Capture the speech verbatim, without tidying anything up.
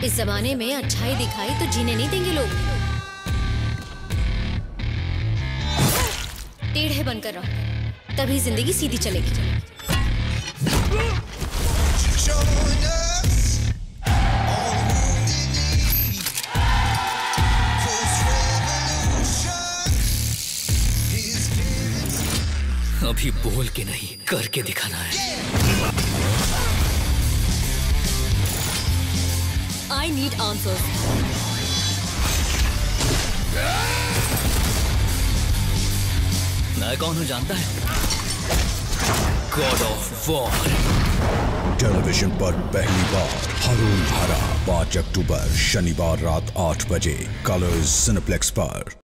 इस जमाने में अच्छाई दिखाई तो जीने नहीं देंगे लोग। टेढ़े बनकर रहो, तभी जिंदगी सीधी चलेगी। अभी बोल के नहीं, करके दिखाना है। I need answers. मैं कौन हूँ जानता है? God of war. टेलीविजन पर पहली बार हरून हरा पाँच अक्टूबर शनिवार रात आठ बजे कलर्स सिनेप्लेक्स पर।